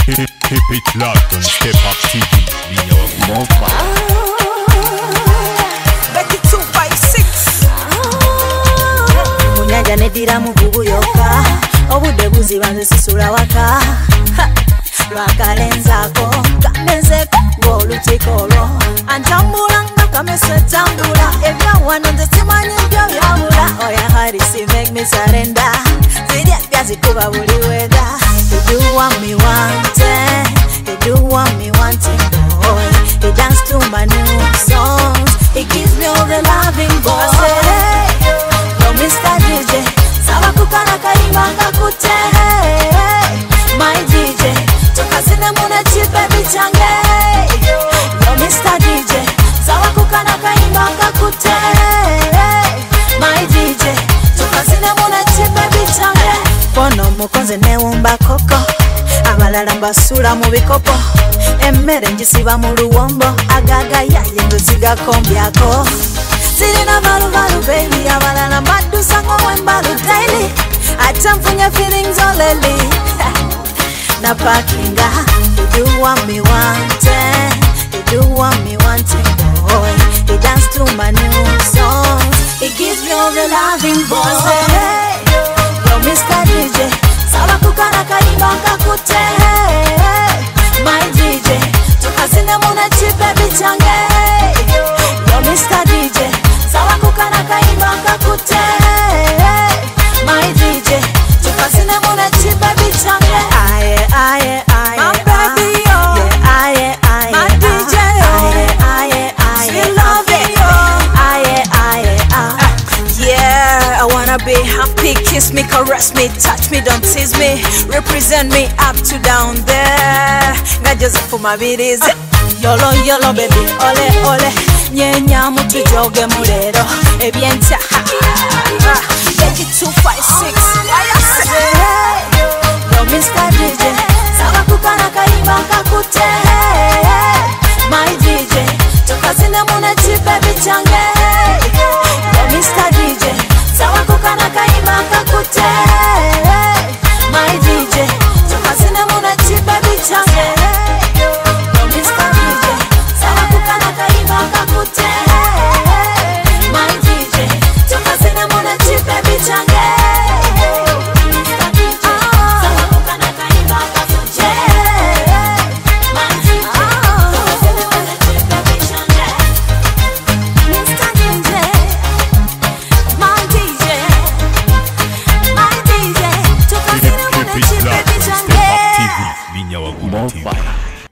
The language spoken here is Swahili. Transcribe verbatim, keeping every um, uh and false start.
Keep it locked on Step Up T V. Becky two five six. Munyanja nedira mugugu yoka obude buzibanze sisula waka lwakalenzako kamezeko ng'olutikolo antambula nga kamese tambula ebyawano nze simanyi byo byabula oya harisi make me surrender zirya byazikuba buli wega you do want me wanting you do want me wanting boy you dance to my new songs it gives me all the loving boy I say hey yo Mister D J saba kukana kaimba ngakute hey my D J tukazine muna chipe bichange yo Mister D J saba kukana kaimba ngakute hey my D J tukazine muna chipe bichange pono mukonze newumba koko abalala mbasula mu bikopo emmere njisiba mu luwombo agaga yaye ndoziga kombyako Sirina balu balu baby abalala madusa ngowe mbalu daily atamfunya feelings oleli na parkinga you do want me wanting you do want me wanting boy you dance to my new songs it gives me all the loving boy I say hey yo Mister D J saba kukana kaimba kakute hey my D J tukazine muna chipe bichange yo Mister D J sawa kukana kaimba kakute my D J tukazine muna chipe bichange aye aye aye my baby yo aye aye my D J aye aye aye she love it yo aye aye aye yeah I wanna be happy kiss me caress me touch me don't tease me represent me up to down there nga Joseph Mabirizi yolo yolo baby ole ole nyenya mutu joge mulero ebyentya Becky two five six yo Mister D J saba kukana kaimba kakute my D J tukazine muna chipe bichange yo Mister D J saba kukana kaimba kakute my D J tukazine muna chipe bichange Step Up T V. Linha Wagura T V.